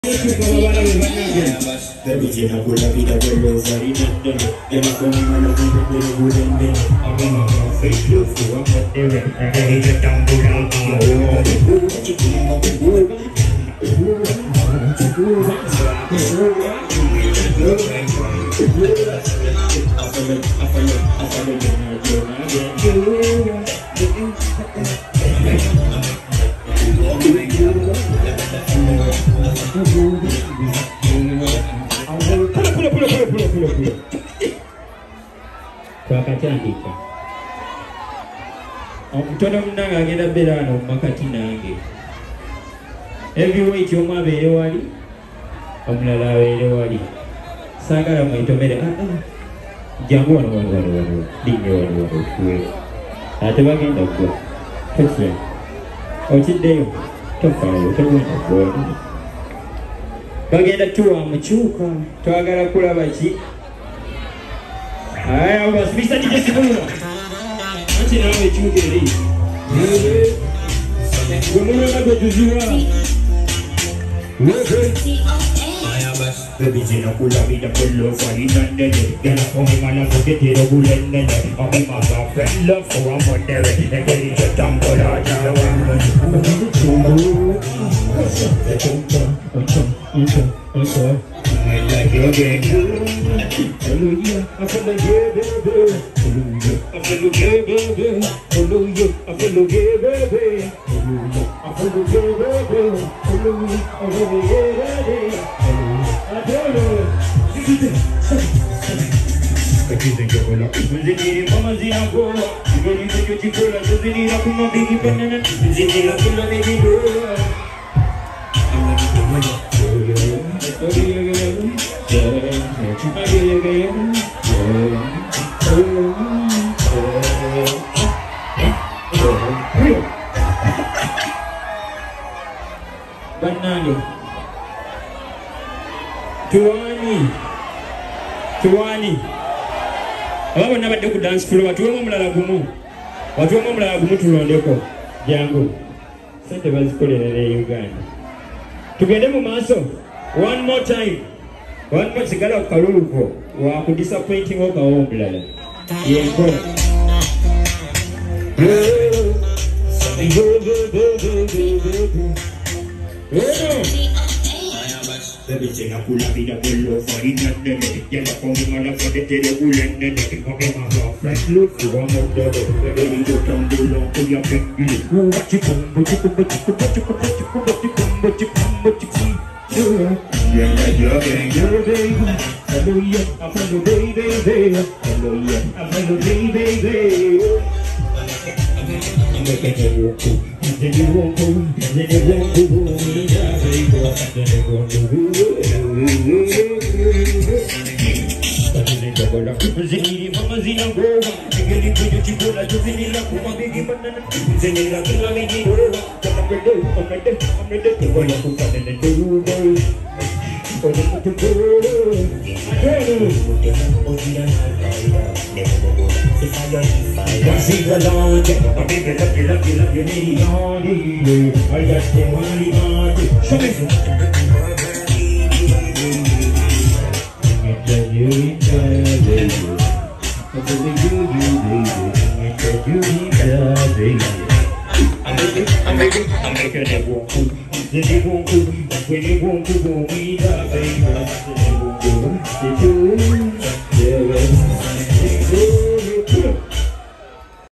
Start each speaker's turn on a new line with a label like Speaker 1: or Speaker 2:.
Speaker 1: Heavyweight your mother, Ewadi. Omla, Ewadi. Sagara, my tomato. Jamon, one, Dino, at the wagon of God. Toxic. Or today, Tofa, Tofa. Bagenda tu amachuka twagala kulaba ki aya was Mr. DJ Simula ati nawe chukeri gomuna na kujuzura baby jina kula vida pelo farina nene gana komi mana koketero bulene omi masa friend love for a modere ekeli chatambola jawa I like your game. Hallelujah, I feel like baby. I feel like baby. Hallelujah, I feel like baby. I feel like baby. Hallelujah, I feel like baby. I don't know. Kakize njokola, mzini mama zinakola. Ngoni zetu chikola, zini na kuma bigi banana. Zini na kuma bigi dola. Banani Tuwani Awa nabadde ku dance floor watuwemu omulala gumu tulondeko jangu sente bazikolerera Uganda tugende mu maaso one more sigala ku kaluluko wa ku disappointing okawo omulala yenkola Baby, say I pull up in a pillow for the nene. Yeah, I come in and I for the telephone nene. Okay, my girlfriend, look for one more day. Baby, you come below to your baby. What you come, what you come, what you come, what you come, what you come, what you come, what you come, what you come. Yeah, you're baby. Hallelujah, I'm from the baby. Hallelujah, I'm from the baby. I'm making it walk. Then you won't go, then you won't go, then you won't go. Zini mama zina goa, ngeli kujo chikola zini la kuma bigi banana, zini la kuma bigi doa, kama pedo, kola kuka nene doa, kola kuka Sing along, a big love you need on you. I got the money on you. Show me. I'm making it walk. Then they won't go. When they won't go, we die, baby. They won't go.